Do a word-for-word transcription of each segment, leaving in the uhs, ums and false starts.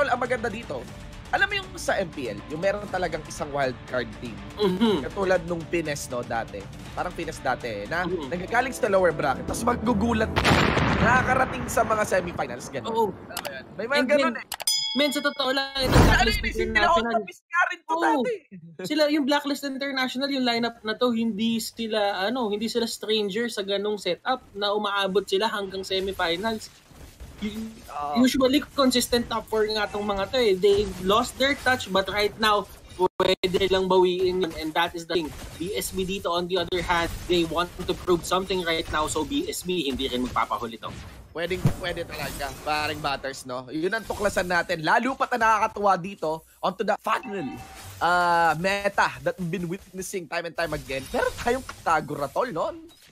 Tol, ang maganda dito, alam mo yung sa M P L, yung meron talagang isang wildcard team. Mm-hmm. Katulad nung Pines, no, dati. Parang Pines dati, eh, na mm-hmm. nagagaling sa lower bracket, tapos magugulat nakakarating sa mga semifinals, gano'n. Oo. May mga gano'n eh. Men, sa totoo lang, ito Blacklist International. Oh, sila, yung Blacklist International, yung lineup na to, hindi sila, ano, hindi sila stranger sa ganong setup na umaabot sila hanggang semifinals. Uh, Usually, consistent top four nga itong mga to eh. They lost their touch, but right now, pwede lang bawiin yun. And that is the thing. B S B dito, on the other hand, they want to prove something right now. So B S B, hindi rin magpapahuli to. Pwedeng, pwede talaga, paring batters, no? Yun ang tuklasan natin. Lalo pa na nakakatuwa dito onto the final uh, meta that we've been witnessing time and time again. Pero tayong Kagura, tol, no?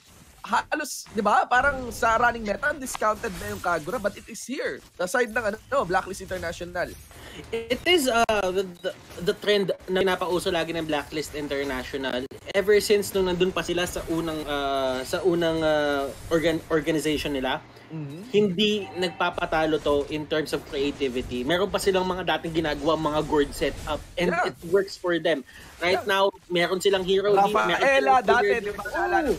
Halos, di ba? Parang sa running meta, discounted na yung Kagura, but it is here. Sa side ng ano, Blacklist International. It is uh, the, the, the trend na pinapauso lagi ng Blacklist International. Ever since nung nandun pa sila sa unang uh, sa unang uh, organ organization nila, mm-hmm. hindi nagpapatalo to in terms of creativity. Meron pa silang mga dating ginagawa, mga gourd setup, and yeah. it works for them. Right yeah. now, meron silang hero. Rafaela, dati, di ba?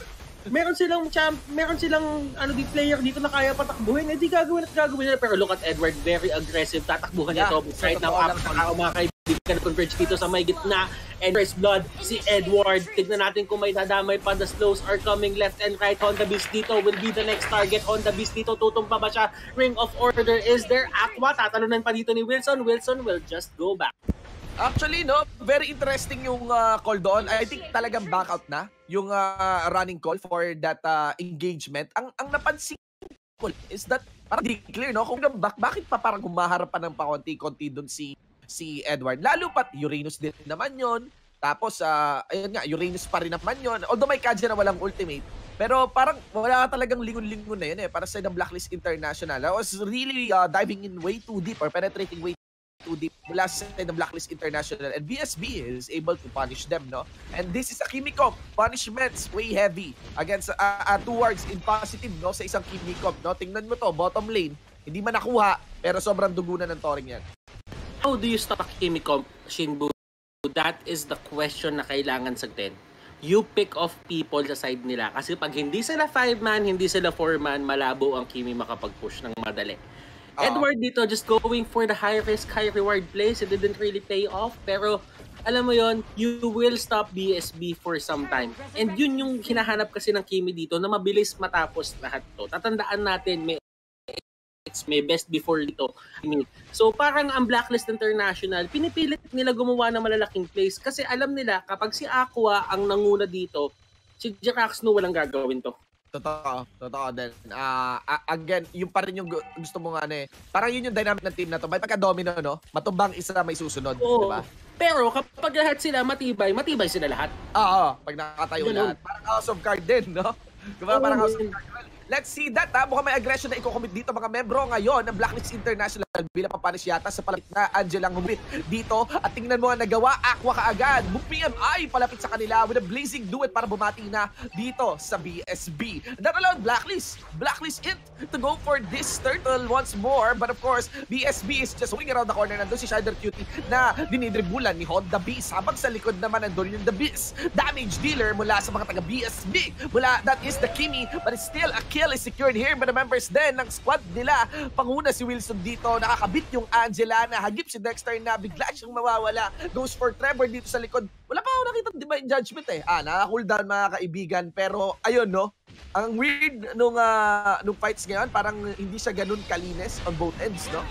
Meron silang champ, meron silang ano di player dito na kaya patakbuhin. Eh di gagawin at gagawin nila. Pero look at Edward, very aggressive. Tatakbuhan yeah, niya to. Right now, apat na mga kaibigan na converge dito sa may gitna. And first blood, si Edward. Tignan natin kung may dadamay pa. The slows are coming left and right. Honda Beast dito will be the next target. Honda Beast dito, tutumpa ba siya? Ring of Order is there. Aqua, tatalunan pa dito ni Wilson. Wilson will just go back. Actually, no, very interesting yung uh, call doon. I think talagang back out na yung uh, running call for that uh, engagement. Ang ang napansin ko is that parang di clear, no? Kung back, bakit pa parang humaharap pa ng pakonti-konti doon si si Edward? Lalo pat Uranus din naman yon. Tapos, uh, ayun nga, Uranus pa rin naman yon. Although may Kaja na walang ultimate. Pero parang wala talagang lingon-lingon na yun eh. Para sa ng Blacklist International. I was really uh, diving in way too deep or penetrating way too deep mula sa side ng Blacklist International, and B S B is able to punish them, no? And this is a Kimicom. Punishments way heavy against uh, uh, towards in positive, no? Sa isang Kimicom, no? Tingnan mo to, bottom lane, hindi man nakuha, pero sobrang dugunan ng Toring yan. How do you stop Kimicom, Shinbu? That is the question na kailangan sagutin. You pick off people sa side nila. Kasi pag hindi sila five man, hindi sila four man, malabo ang Kimi makapag-push ng madali. Uh-oh. Edward dito just going for the high risk, high reward plays. It didn't really pay off. Pero alam mo yon, you will stop B S B for some time. And yun yung hinahanap kasi ng Kimi dito na mabilis matapos lahat to. Tatandaan natin, may it's may best before dito. So parang ang Blacklist International, pinipilit nila gumawa ng malalaking plays kasi alam nila kapag si Aqua ang nanguna dito, si Jirax no walang gagawin to. Totoo, totoo din. Uh, again, yung pa rin yung gusto mo nga ano eh. Parang yun yung dynamic ng team na to. May pagka-domino, no? Matumbang isa na may susunod, di ba? Pero kapag lahat sila matibay, matibay sila lahat. Oo, pag nakatayo lahat. Parang House of Card din, no? Diba? Parang House of Card. Let's see that, ha? Mukhang may aggression na i-commit dito mga membro ngayon ng Blacklist International bilang pampanis yata sa palapit na Angela ngumit dito. At tingnan mo ang nagawa, Aqua kaagad. P M I palapit sa kanila with a blazing duet para bumati na dito sa B S B. That allowed Blacklist, Blacklist it to go for this turtle once more. But of course, B S B is just swinging around the corner. Nandun si Shider Cutie na dinidribulan ni Honda Beast. Habang sa likod naman nandun yung The Beast. Damage dealer mula sa mga taga B S B. Mula, that is the Kimi, but it's still a kill is secured here by the members din ng squad nila. Panguna si Wilson dito, nakakabit yung Angela na hagip si Dexter na bigla siyang mawawala. Goes for Trevor dito sa likod. Wala pa ako nakita divine judgment eh. Ah, naka-cooldown mga kaibigan. Pero ayun no, ang weird nung, uh, nung fights ngayon, parang hindi siya ganun kalinis on both ends, no?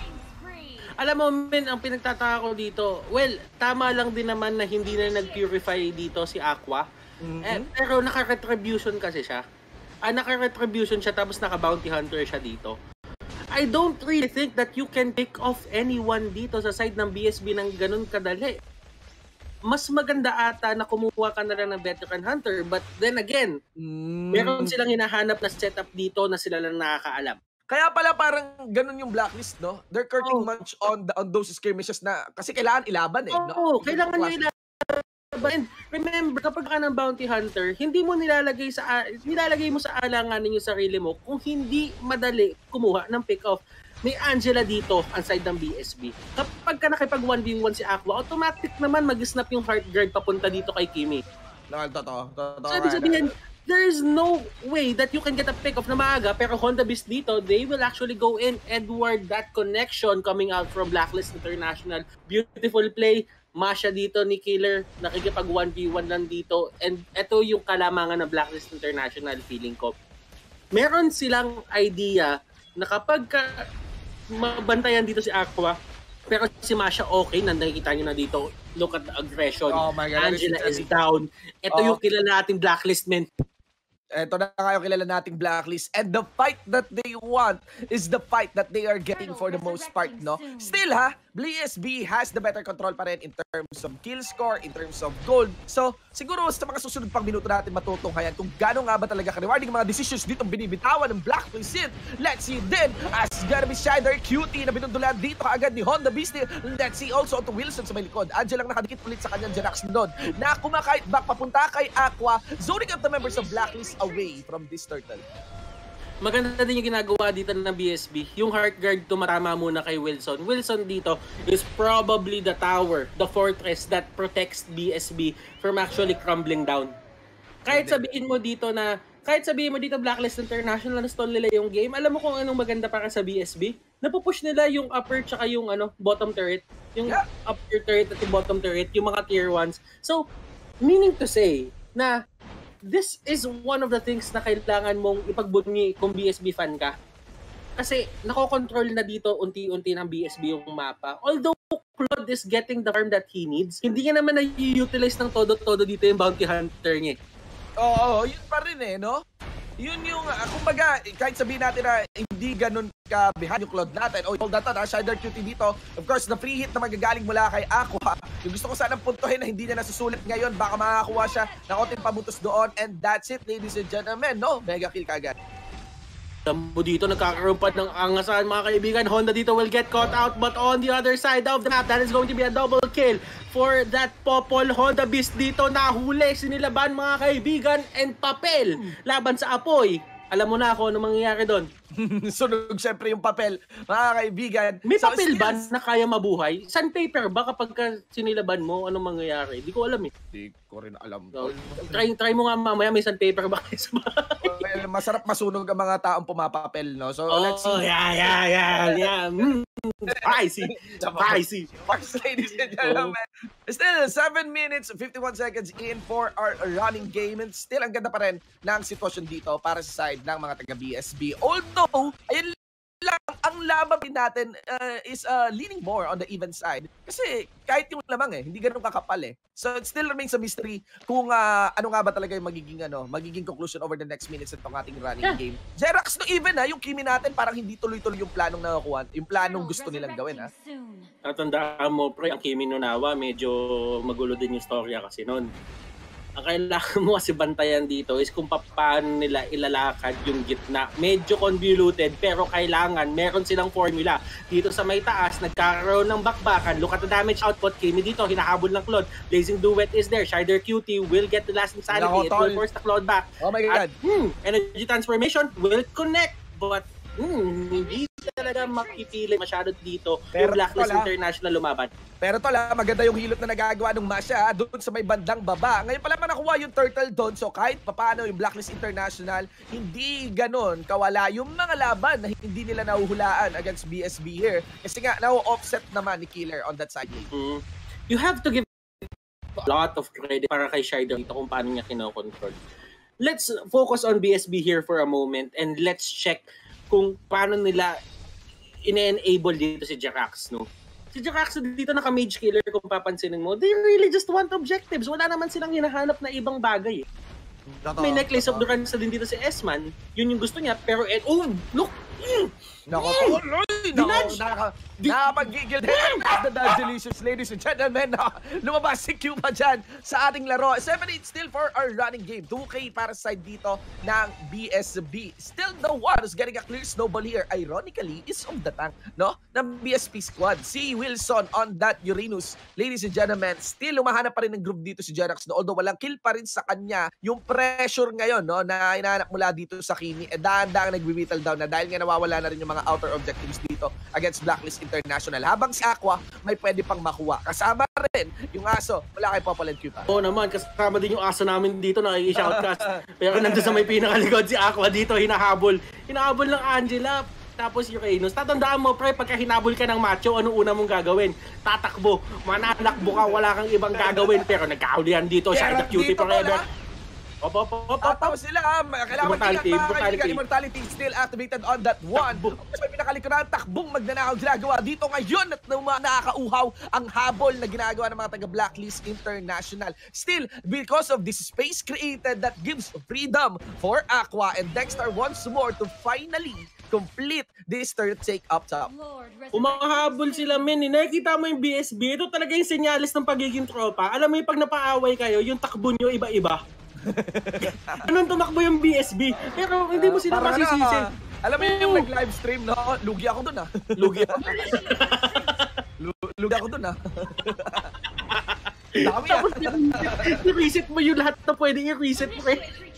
Alam mo, men, ang pinagtataka ko dito, well, tama lang din naman na hindi na nag-purify dito si Aqua. Mm-hmm. eh, pero naka-retribution kasi siya. Ah, naka-retribution siya tapos naka-bounty hunter siya dito. I don't really think that you can pick off anyone dito sa side ng B S B ng ganun kadali. Mas maganda ata na kumuha ka na lang ng veteran hunter, but then again, mm. meron silang hinahanap na setup dito na sila lang nakakaalam. Kaya pala parang ganun yung Blacklist, no? They're courting oh. much on the, on those skirmishes na kasi kailangan ilaban eh. Oo, no? oh, kailangan nyo ilaban. And remember, kapag ka ng bounty hunter, hindi mo nilalagay sa nilalagay mo sa alanganin yung sarili mo kung hindi madali kumuha ng pick-off. May Angela dito ang side ng B S B. Kap kapag ka nakipag one v one si Aqua, automatic naman mag-snap yung heart guard papunta dito kay Kimi. No, totoo. Totoo. So, ibig sabihin, there is no way that you can get a pick off na maaga, pero Honda Beast dito, they will actually go in. Edward, that connection coming out from Blacklist International. Beautiful play. Masha dito ni Killer, nakikipag one v one lang dito. And ito yung kalamangan ng Blacklist International, feeling ko. Meron silang idea na kapag ka mabantayan dito si Aqua, pero si Masha okay, nakikita nyo na dito. Look at the aggression. Oh my God, Angela is down. Ito oh. yung kilala nating Blacklist, men. Ito na nga yung kilala nating Blacklist. And the fight that they want is the fight that they are getting for the most part, no? Still, ha? B S B has the better control pa rin in terms of kill score, in terms of gold. So, siguro sa mga susunod pang minuto natin matutunghayan kung gano'n nga ba talaga ka-rewarding mga decisions dito binibitawan ng Blacklist. Let's see then, as gonna be Shider, Cutie na binundulan dito kaagad ni Honda Beast. Let's see also to Wilson sa may likod. Angel lang nakadikit ulit sa kanyang Jerax doon. Na kumakait back papunta kay Aqua, zoning up the members of Blacklist away from this turtle. Maganda din yung ginagawa dito ng B S B. Yung heart guard tumatama muna kay Wilson. Wilson dito is probably the tower, the fortress that protects B S B from actually crumbling down. Kahit sabihin mo dito na, kahit sabihin mo dito Blacklist International na stall nila yung game, alam mo kung anong maganda para sa B S B? Napupush nila yung upper tsaka yung ano, bottom turret. Yung yeah. upper turret at yung bottom turret, yung mga tier ones. So, meaning to say na this is one of the things na kailangan mong ipagbunyi kung B S B fan ka. Kasi nakokontrol na dito unti-unti ng B S B yung mapa. Although Claude is getting the farm that he needs, hindi niya naman na-utilize ng todo-todo dito yung bounty hunter niya. Oo, yun pa rin eh, no? Yun yung, uh, kumbaga, kahit sabihin natin na hindi ganun ka-behind yung Claude natin. O, hold that na, Shider Cutie dito. Of course, the free hit na magagaling mula kay Aqua. Yung gusto ko sanang puntuhin na hindi niya nasusulit ngayon. Baka makakuha siya ng konting pabutos doon. And that's it, ladies and gentlemen, no? Mega kill kagad. Mo dito nagkakaroon pa ng angasan mga kaibigan. Honda dito will get caught out, but on the other side of the map, that is going to be a double kill for that Popol. Honda Beast dito nahuli, sinilaban mga kaibigan, and papel laban sa apoy. Alam mo na ako ano mangyayari doon. Sunog siyempre yung papel, mga kaibigan. May so, papel still... ba na kaya mabuhay? Sandpaper ba kapag ka sinilaban mo, anong mangyayari? Di ko alam eh. Di ko rin alam. So, try, try mo nga mamaya, may sandpaper ba kayo sa bahay? Well, masarap masunog ang mga taong pumapapel, no? So, oh, let's see. yeah, yeah, yeah, yeah. Mm. Spicy. Spicy. First, ladies and gentlemen. Still, seven minutes, fifty-one seconds in for our running game. And still, ang ganda pa rin ng sitwasyon dito para sa side ng mga taga-B S B. Although, ayun lang, ang laban din natin uh, is uh, leaning more on the even side. Kasi kahit yung lamang eh, hindi ganun kakapal eh. So it still remains a mystery kung uh, ano nga ba talaga yung magiging ano, magiging conclusion over the next minutes itong ating running yeah. game. Jerax no even ha, yung Kimi natin parang hindi tuloy-tuloy yung planong nakakuha, yung planong gusto nilang gawin ha. Tatandaan mo pre, ang Kimi Nunawa, medyo magulo din yung storya kasi noon. Ang kailangan mo kasi bantayan dito is kung paano nila ilalakad yung gitna. Medyo convoluted pero kailangan meron silang formula. Dito sa may taas, nagkakaroon ng bakbakan. Look at the damage output. Kimi dito, hinahabol ng Claude. Blazing Duet is there. Shider Cutie will get the last insanity. It will force the Claude back. Oh my God. At, hmm, energy transformation will connect. But hmm, hindi talaga makipili masyado dito pero yung Blacklist tola, International lumaban. Pero tola, maganda yung hilot na nagagawa ng Masha doon sa may bandang baba. Ngayon pala man nakuha yung turtle doon. So kahit papaano yung Blacklist International, hindi ganon kawala yung mga laban na hindi nila nahuhulaan against B S B here. Kasi nga, now-offset naman ni Killer on that side. Mm. You have to give a lot of credit para kay Shider dito kung paano niya kinokontrol. Let's focus on B S B here for a moment and let's check kung paano nila ine-enable dito si Jerax, no? Si Jerax dito naka-mage killer kung papansinin mo, they really just want objectives. Wala naman silang hinahanap na ibang bagay eh. May necklace of the runs din dito si S-Man. Yun yung gusto niya, pero eh, oh, look! Mm. Nako, nako, nakapag-gigil din. The delicious, ladies and gentlemen. Lumabas si Q pa dyan sa ating laro. seven eight still for our running game. two K para sa side dito ng B S B. Still the one who's getting a clear snowball here, ironically, is of the tank, no? Ng B S P squad. Si Wilson on that Uranus. Ladies and gentlemen, still umahanap pa rin ng group dito si Jerax, no? Although walang kill pa rin sa kanya. Yung pressure ngayon, no, na hinahanap mula dito sa Kimi, eh, dahan-dahan nag-whittle down na dahil nga nawawala na rin yung mga mga outer objectives dito against Blacklist International. Habang si Aqua may pwede pang makuha. Kasama rin yung aso. Wala kay Popol and Cute. Oo naman, kasama din yung aso namin dito na i-shoutcast. Pero nandun sa may pinakalikod si Aqua dito, hinahabol. Hinahabol ng Angela. Tapos Uranus. Tatandaan mo, pre, pagka hinabol ka ng macho, anong una mong gagawin? Tatakbo. Mananakbo ka, wala kang ibang gagawin. Pero nagkahulihan dito, siya the cutie forever. Opo, opo, opo. Tapos sila, kailangan Immortality, tingnan mga kaibigan, immortality. immortality still activated on that one. Tapos may pinakalikod takbong magnanakaw ginagawa dito ngayon at nakakauhaw ang habol na ginagawa ng mga taga-Blacklist International. Still, because of this space created that gives freedom for Aqua and Dexter once more to finally complete this third take up top. Umahabol sila, men. Eh. Nakikita mo yung B S B. Ito talaga yung senyalis ng pagiging tropa. Alam mo yung pag napaaway kayo, yung takbo nyo iba-iba. Anong tumakbo yung B S B? Pero hindi mo sila Para masisisi. Na, alam mo yung nag-live stream, no? Lugi ako dun, ah. Lugi ako. Lugi ako dun, ah. Dami, Tapos i-reset mo yung lahat na pwedeng i-reset mo.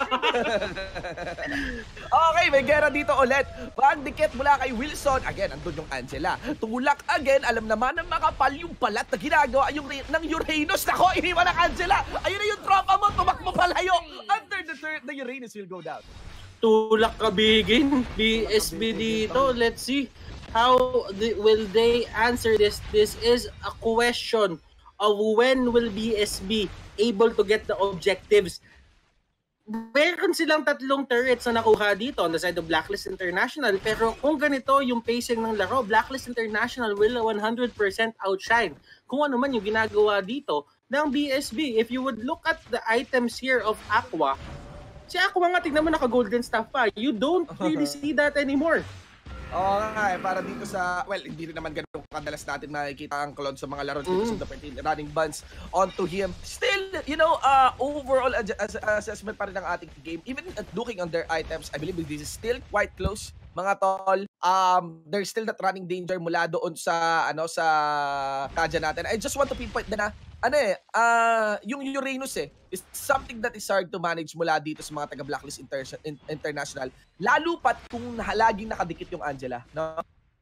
Okay, may gera dito ulit. Pandikit mula kay Wilson. Again, andun yung Angela. Tulak again. Alam naman ng makapal yung palat na ginagawa yung ng Uranus. Nako, iniwan ng Angela. Ayun na yung tropa mo. Tumakbo palayo. Under the third, the Uranus will go down. Tulak kabigin. B S B dito. Let's see. How the, will they answer this? This is a question of when will B S B able to get the objectives. Meron silang tatlong turrets na nakuha dito on the side of Blacklist International, pero kung ganito yung pacing ng laro, Blacklist International will one hundred percent outshine kung ano man yung ginagawa dito ng B S B. If you would look at the items here of Aqua, si Aqua nga tignan mo naka-golden staff pa. You don't really see that anymore. Oo nga eh, para dito sa, well, hindi rin naman ganun kadalas natin makikita ang clone sa mga laro dito mm. sa the running buns onto him. Still, you know, uh, overall as assessment pa rin ng ating game, even at looking on their items, I believe this is still quite close, mga tol. Um, there's still that running danger mula doon sa, ano, sa Kaja natin. I just want to pinpoint na na, ano eh, uh, yung Uranus eh, is something that is hard to manage mula dito sa mga taga-Blacklist Inter International. Lalo pat kung laging nakadikit yung Angela, no?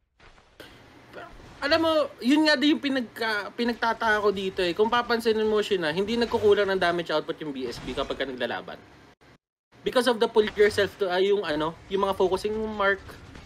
Alam mo, yun nga din yung pinagka, pinagtataka ko dito eh. Kung papansinin mo siya na, hindi nagkukulang ng damage output yung B S B kapag ka naglalaban. Because of the pull yourself to, uh, yung ano, yung mga focusing mark,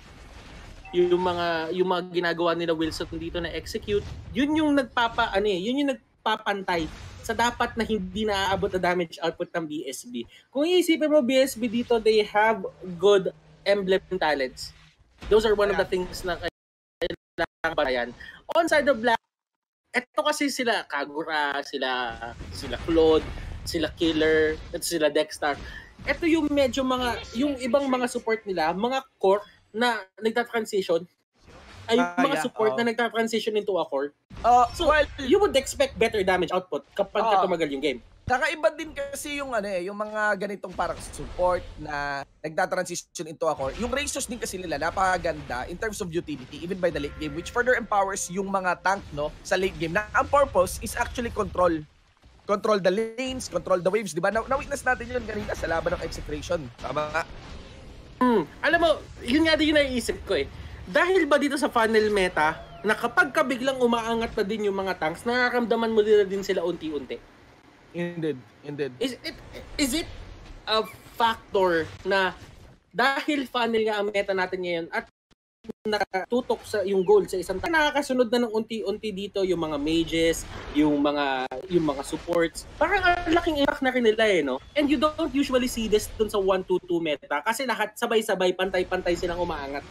yung mga, yung mga ginagawa nila Wilson dito na execute, yun yung nagpapa, ano eh, yun yung nagpapantay sa dapat na hindi naaabot na damage output ng B S B. Kung iisipin mo, B S B dito, they have good emblem talents. Those are one of the things na kailangan ba yan. On side of Black, eto kasi sila Kagura, sila sila Claude, sila Killer, at sila Dexter. Ito yung medyo mga, yung ibang mga support nila, mga core na nagta-transition, ay ah, mga yeah, support oh. na nagta-transition into a core. Uh, so, well, you would expect better damage output kapag uh, tumagal yung game. Kakaiba din kasi yung ano eh, yung mga ganitong parang support na nagta-transition into a core. Yung Razors din kasi nila napakaganda in terms of utility even by the late game, which further empowers yung mga tank, no, sa late game na ang purpose is actually control. Control the lanes, control the waves, di ba? Na-witness natin yun kanina sa laban ng Execration. Tama nga. Hmm. Alam mo, yun nga din yung naiisip ko eh. Dahil ba dito sa funnel meta, na kapag ka biglang umaangat na din yung mga tanks, nakakamdaman mo din, din sila unti-unti? Indeed, indeed. Is it, is it a factor na dahil funnel nga ang meta natin ngayon at nakatutok sa yung goal sa isang tank, nakakasunod na ng unti-unti dito yung mga mages, yung mga yung mga supports. Parang ang laking impact na rin nila eh, no? And you don't usually see this dun sa one two two meta kasi lahat sabay-sabay, pantay-pantay silang umaangat.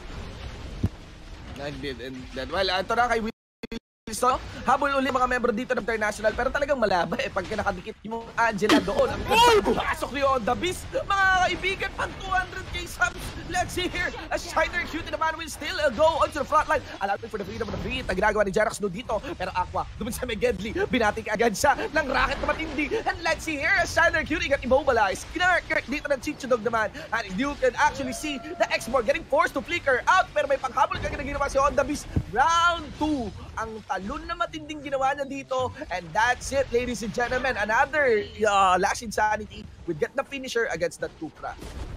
Indeed, indeed. Well, ito na kay Wilson. Habol uli mga member dito ng International pero talagang malaba eh pag nakadikit yung Angela doon. Ang pasok niyo on the beast. Mga kaibigan, pang two hundred K subs. Let's see here. A Shiner Cutie naman will still uh, go onto the front line. Allowing for the freedom of the beat. Ang ginagawa ni Jerax no dito. Pero Aqua, doon sa Megedli, binatik agad siya ng racket na matindi. And let's see here, a Shiner Cutie got immobilized. Kinarkert dito ng Chichudog naman. And you can actually see the X-Borg getting forced to flicker out. Pero may panghabol kagad na ginawa si on the beast. Round two. Ang talon na matinding ginawa niya dito. And that's it, ladies and gentlemen. Another uh, Lash Insanity would get the finisher against that Tupra.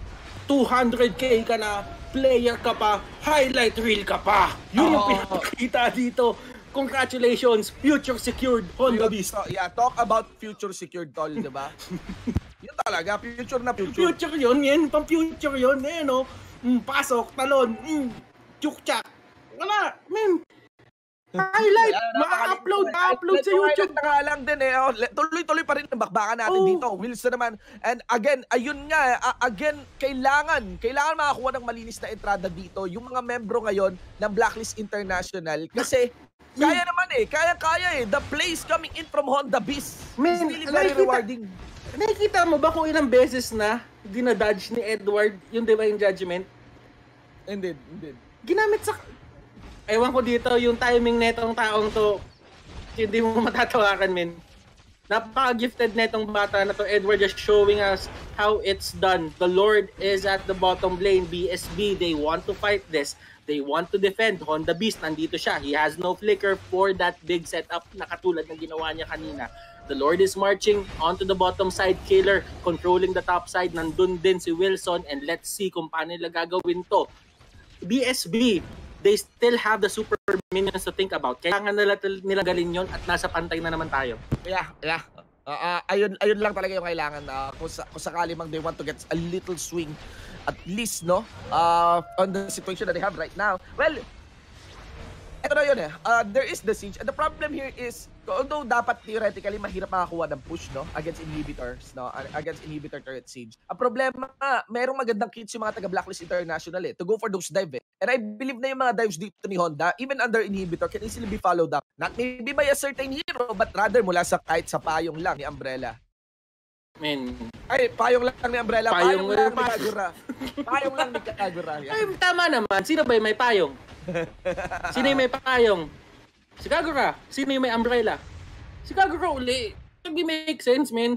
two hundred K ka na, player ka pa, highlight reel ka pa. Yun oh, yung pinakita dito. Congratulations, future secured Honda Beast. So, yeah, talk about future secured, tol, di ba? Yun talaga, future na future. Future yun, yan, pang future yun, eh, no? Mm, pasok, talon, mm, tchuk-tchak. Wala, man. Highlight, ma-upload, ma-upload sa YouTube. Na nga lang din eh, oh, tuloy-tuloy pa rin ang bakbakan natin oh. dito. Wilson naman, and again, ayun nga, uh, again, kailangan, kailangan makakuha ng malinis na entrada dito, yung mga membro ngayon ng Blacklist International, kasi kaya naman eh, kaya-kaya eh. The plays coming in from Honda Beast. Man, it's really very nakikita, rewarding. Nakikita mo ba kung ilang beses na dinadodge ni Edward yung Divine Judgment? Indeed, indeed. Ginamit sa... Ewan ko dito, yung timing netong taong to, hindi mo matatawakan, men. Napaka-gifted netong bata na to. Edward just showing us how it's done. The Lord is at the bottom lane. B S B, they want to fight this. They want to defend. Honda Beast, nandito siya. He has no flicker for that big setup na katulad ng ginawa niya kanina. The Lord is marching onto the bottom side. Killer controlling the top side. Nandun din si Wilson, and let's see kung paano nila gagawin to. B S B, they still have the super minions to think about. Kailangan nila, nila galin yun at nasa pantay na naman tayo. Yeah, yeah. Uh, uh, ayun, ayun lang talaga yung kailangan. Uh, kung, sa, kung sakali mang they want to get a little swing, at least, no, uh, on the situation that they have right now. Well, eto na yun eh. Uh, there is the siege. And the problem here is, although dapat theoretically mahirap makakuha ng push, no, against inhibitors, no, against inhibitor turret siege. Ang problema, merong magandang kits yung mga taga Blacklist International eh, to go for those dive eh. And I believe na yung mga dives dito ni Honda, even under inhibitor, can easily be followed up. Not maybe by a certain hero, but rather mula sa kahit sa payong lang ni Umbrella. Men. Ay, payong lang ni Umbrella. Payong, payong lang ni Kagura. Payong lang ni Kagura. Ay, tama naman. Sino ba yung may payong? Sino yung may payong? Si Kagura. Sino yung may umbrella? Si Kagura uli. Hindi make sense, man.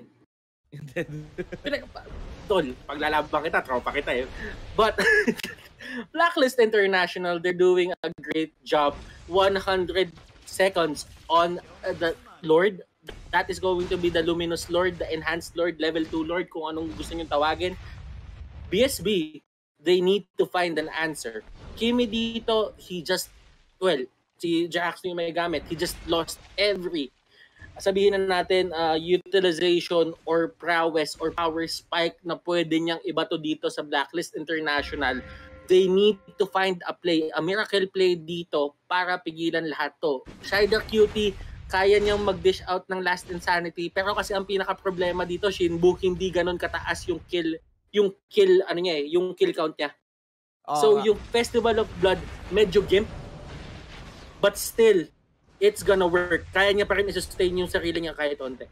Tol, paglalabang kita, tropa kita eh. But, Blacklist International, they're doing a great job. one hundred seconds on uh, the Lord. That is going to be the Luminous Lord, the Enhanced Lord, Level two Lord, kung anong gusto nyo tawagin. B S B, they need to find an answer. Kimi dito, he just, well, si Jax yung may gamit, he just lost every, sabihin na natin, uh, utilization or prowess or power spike na pwede niyang ibato dito sa Blacklist International. They need to find a play, a miracle play dito para pigilan lahat to. Shider Cutie, kaya niyang mag-dish out ng Last Insanity, pero kasi ang pinaka-problema dito, Shinbu, hindi ganun kataas yung kill, yung kill, ano niya eh, yung kill count niya. Oh, so, yung Festival of Blood, medyo gimp, but still, it's gonna work. Kaya niya pa rin i-sustain yung sarili niya kahit onte.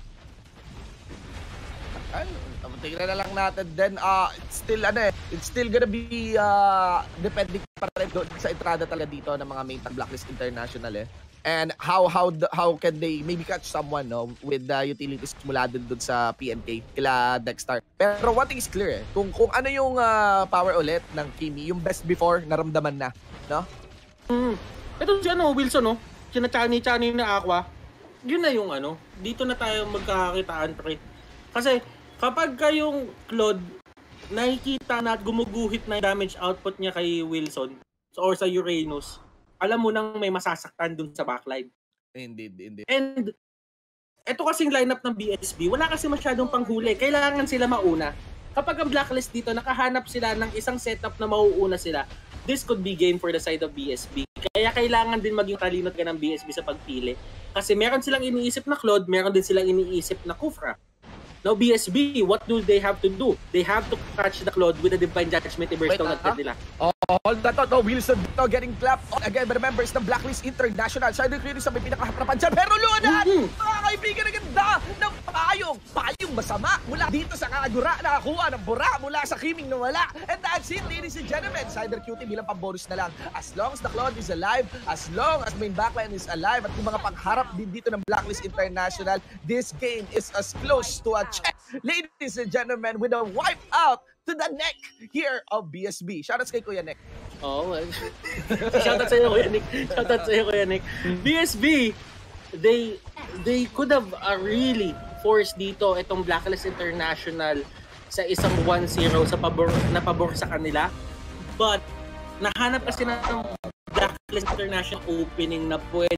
Ay, tingnan na lang natin. Then, uh, it's still, ano eh, it's still gonna be, uh, depending pa rin sa entrada talaga dito ng mga main tag Blacklist International eh. And how how the, how can they maybe catch someone no with the uh, utilities mula dun, dun sa P M K kila Dexter. Pero one thing is clear eh, kung kung ano yung uh, power ulit ng Kimi, yung best before naramdaman na, no? Mm. Ito si ano, Wilson no, sinachani-chani na Aqua. Yun na yung ano, dito na tayo magkakakitaan pre. Kasi kapag kayong Claude nakikita na at gumuguhit na damage output niya kay Wilson or sa Uranus, alam mo nang may masasaktan dun sa backline. Indeed, indeed. And eto kasing lineup ng B S B, wala kasi masyadong panghuli. Kailangan sila mauna. Kapag ang Blacklist dito, nakahanap sila ng isang setup na mauuna sila, this could be game for the side of B S B. Kaya kailangan din maging talinot ka ng B S B sa pagpili. Kasi meron silang iniisip na Claude, meron din silang iniisip na Kufra. Now, B S B, what do they have to do? They have to catch the Claude with the Divine Judgment i-burst down at nila. Oh, hold that thought. No, Wilson dito getting clapped. Oh, again, remember, it's the Blacklist International. Shider Cleary sa may pinakaharapan dyan. Pero lunan! Mm-hmm. Mga kaibigan, ang ganda ng payong. Payong masama mula dito sa Kagura. Nakakuha ng bura mula sa Kiming na wala. And that's it, ladies and gentlemen. Shider Cutie bilang pang-bonus na lang. As long as the Claude is alive, as long as main backline is alive, at yung mga pangharap din dito ng Blacklist International, this game is as close to a check. Ladies and gentlemen, with a wipe out to the neck here of B S B. Shoutouts kay Kuya Nick. Oh, well. Shoutout sa'yo, Kuya Nick. Shoutout sa'yo, Kuya Nick. B S B, they they could have uh, really forced dito itong Blacklist International sa isang one zero sa pabor, na pabor sa kanila. But, nahanap kasi na ng Blacklist International opening na pwede